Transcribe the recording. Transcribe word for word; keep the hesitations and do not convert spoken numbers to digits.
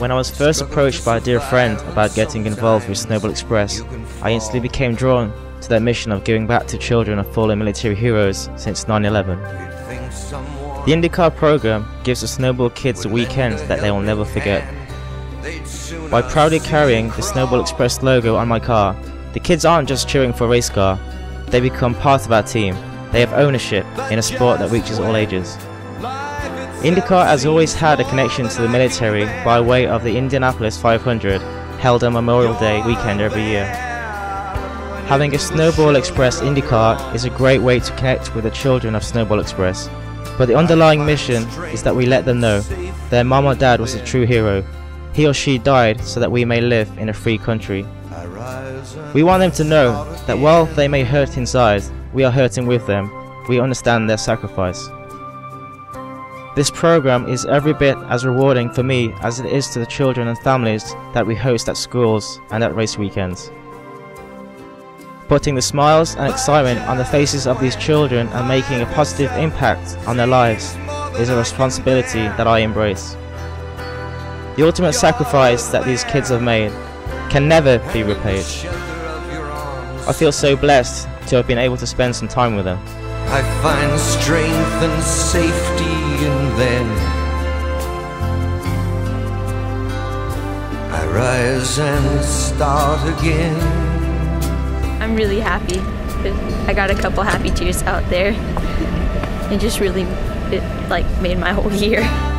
When I was first approached by a dear friend about getting involved with Snowball Express, I instantly became drawn to their mission of giving back to children of fallen military heroes since nine eleven. The IndyCar program gives the Snowball kids a weekend that they will never forget. By proudly carrying the Snowball Express logo on my car, the kids aren't just cheering for a race car, they become part of our team. They have ownership in a sport that reaches all ages. IndyCar has always had a connection to the military by way of the Indianapolis five hundred, held on Memorial Day weekend every year. Having a Snowball Express IndyCar is a great way to connect with the children of Snowball Express, but the underlying mission is that we let them know their mom or dad was a true hero. He or she died so that we may live in a free country. We want them to know that while they may hurt inside, we are hurting with them. We understand their sacrifice. This program is every bit as rewarding for me as it is to the children and families that we host at schools and at race weekends. Putting the smiles and excitement on the faces of these children and making a positive impact on their lives is a responsibility that I embrace. The ultimate sacrifice that these kids have made can never be repaid. I feel so blessed to have been able to spend some time with them. I find strength and safety in them. I rise and start again. I'm really happy. I got a couple happy tears out there. It just really, it like made my whole year.